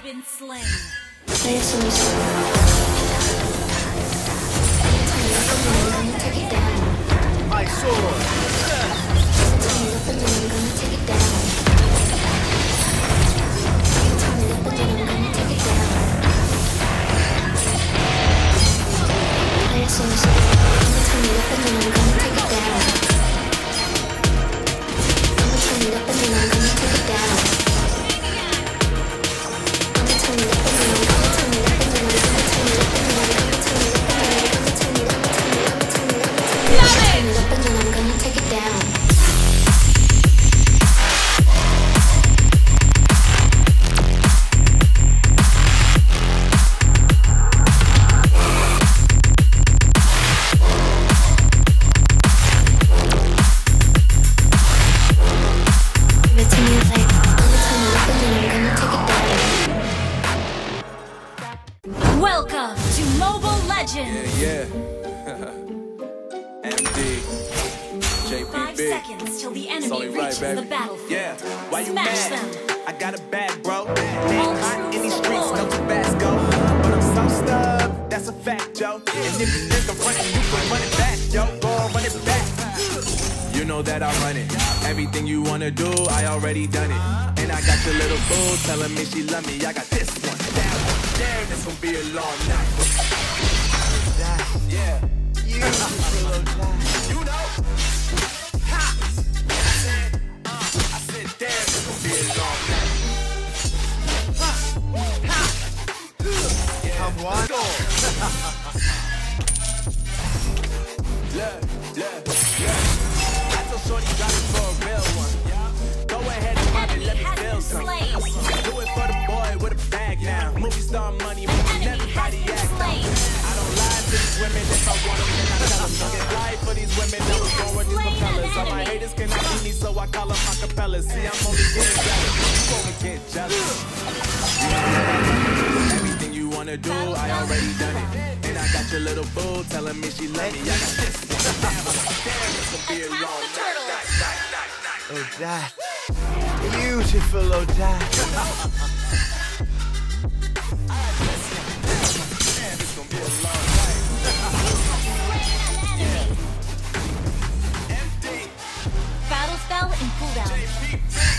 been slain. My sword. Welcome to Mobile Legends! Yeah. MD. JPB. 5 seconds till the It's only enemy right, reaches baby. the battlefield. Yeah. Why you Smash mad? them! I got a bag, bro. All Hot in these troops streets, no deployed. Tabasco. But I'm so stubbed, that's a fact, Joe. And if you think I'm running, you can run it back, yo. Go on, run it back. You know that I run it. Everything you wanna do, I already done it. And I got your little boo telling me she love me. I got this one. Damn, it's gonna be a long night. Yeah. You know. Ha! I said, damn, it's gonna be a long night. Ha! Ha! Yeah. Come on. Look. I told Shorty got it for a real one. Go ahead and pop it, let me feel some. Do it for the boy with a bag now. Movie star money, making everybody act up. I don't lie to these women if I want them, then I tell them. Get life for these women, I was born with these propellers. All my haters cannot beat me, so I call them acapellas. See, I'm only getting jealous. You only get jealous. You know, everything you wanna do, I already done it. And I got your little boo telling me she love me. I got this one. Damn, it's gonna be a long night. Oh, Dad. Beautiful, oh, Dad. Damn, it's gonna be a long night. Empty. Battle spell in cooldown.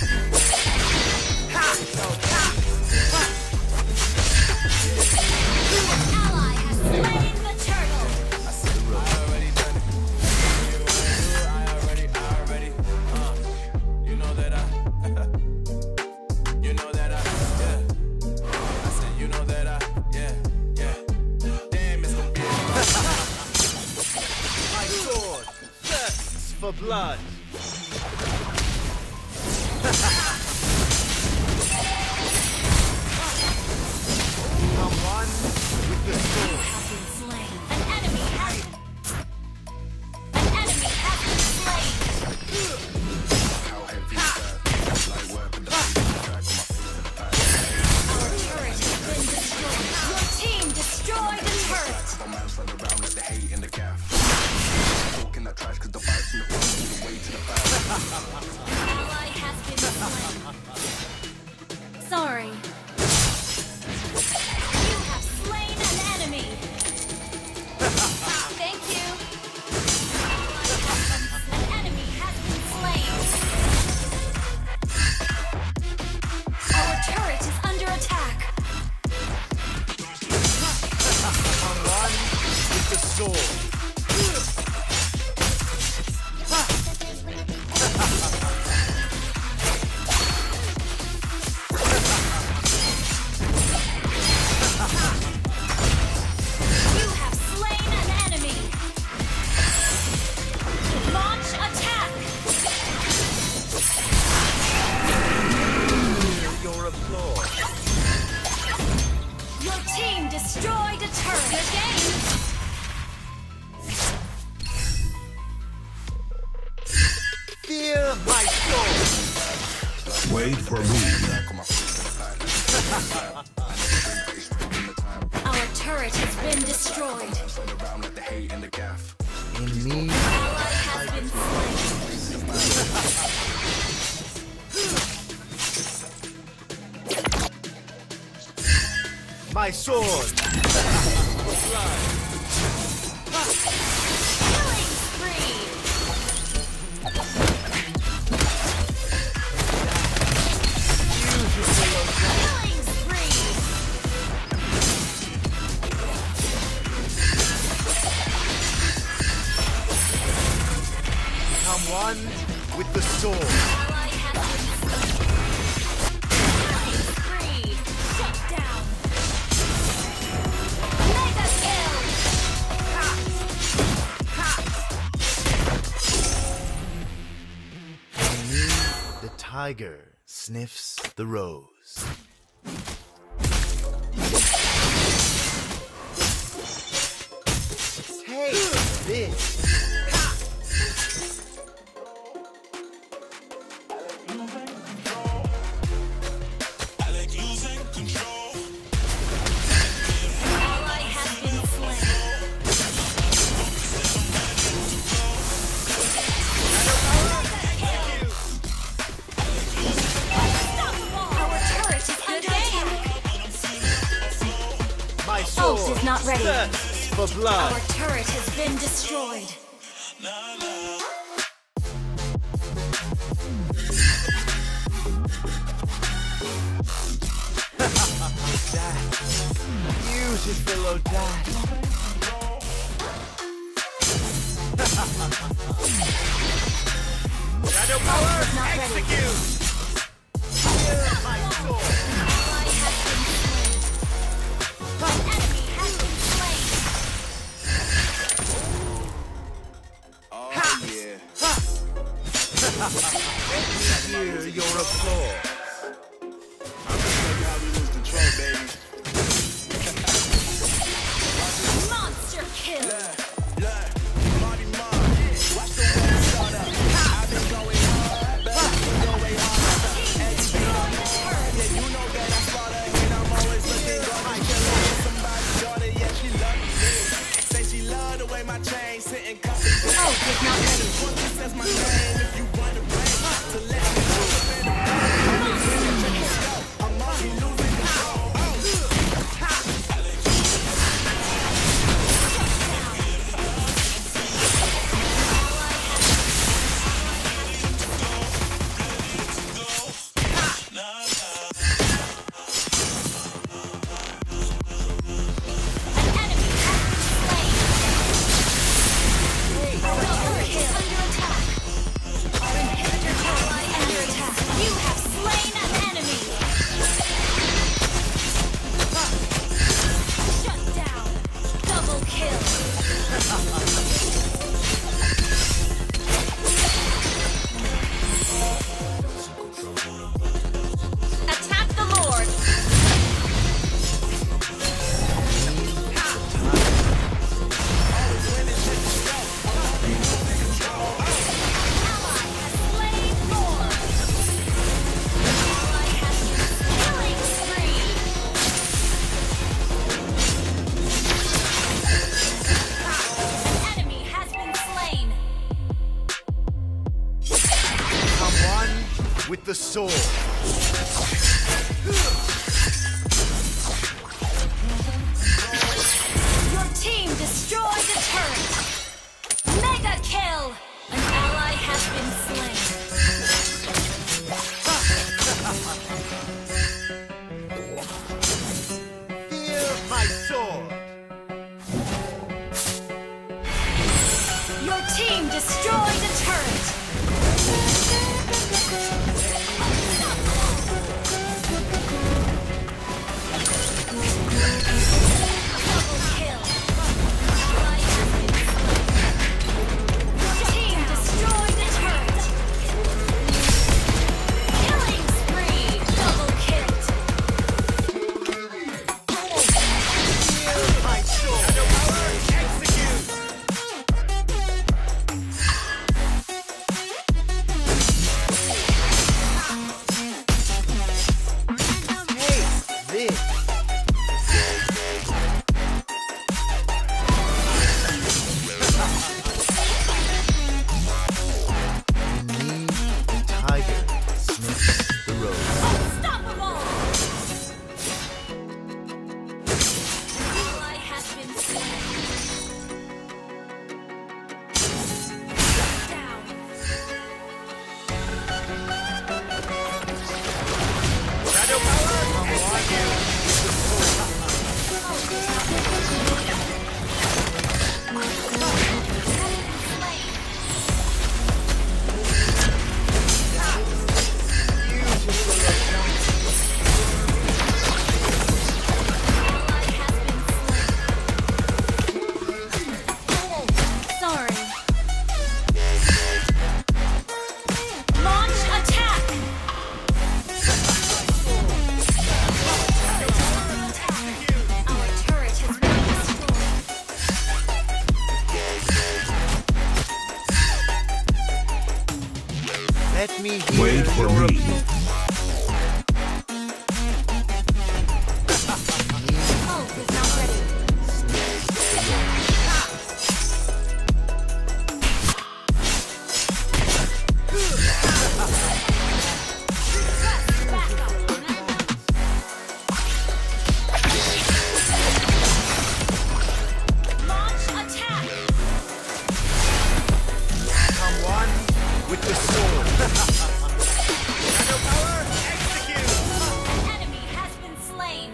Ally has slain the turtle. I already done it. I already. You know that yeah. I said, you know that yeah. Damn, it's gonna be My sword thirsts for blood. Come on with the sword. Has been slain. An enemy has been slain. Our turret has been destroyed. Your team destroyed a turret. Ally has been slain. Sorry. You have slain an enemy. Thank you. An enemy has been slain. Our turret is under attack. Come on with the sword. You have slain an enemy. Launch attack. Your applause. Your team destroyed a turret. Good game. Feel my sword. Wait for me. Our turret has been destroyed. In me. Ally has been slain. My sword. Killing spree. Killing spree. Come one with the sword. Ally has been killing spree. Shut down. Mega kill. For me, the tiger sniffs the rose. Take this. Ally has been slain. Unstoppable. Our turret is under attack. My sword. Ult is not ready. Thirsts for blood. Our turret has been destroyed. Beautiful Odette. Shadow power, Not ready. execute! My sword. Ally has been slain. Enemy has been slain. Hear your applause. Monster kill. Oh, is not ready. Attack the Lord! Ally has slain Lord! Ally has been killing spree! Enemy has been slain! Come one with the sword. Your team destroyed the turret! Mega kill! An ally has been slain. Fear my sword. Your team destroyed the turret! for me. Ult is not ready. With the sword. Shadow power, execute. An enemy has been slain.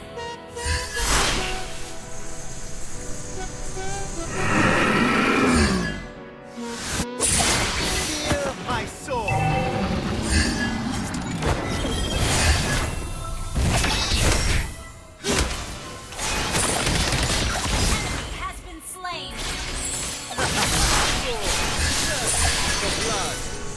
Feel my sword. Enemy has been slain. The blood.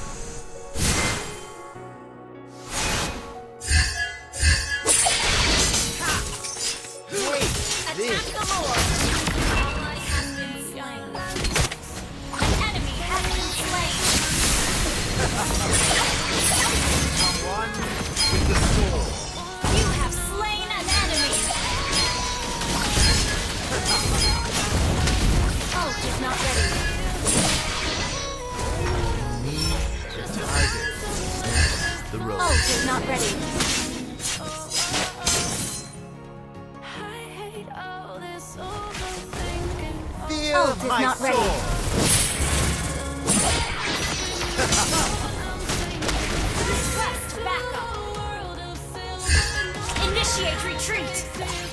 Attack the Lord. Ally has been slain. An enemy has been slain. One with the sword. You have slain an enemy. Ult is not ready. The tiger sniffs the rose. Ult is not ready. Feel Ult is my not ready. sword. Request backup. Initiate retreat.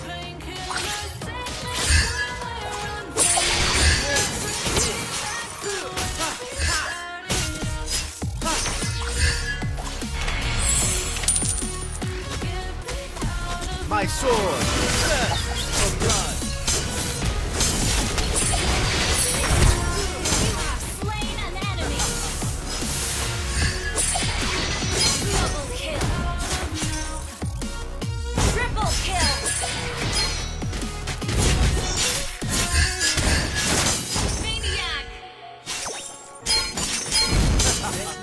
My sword. For blood. You have slain an enemy. Double kill. Triple kill. Maniac.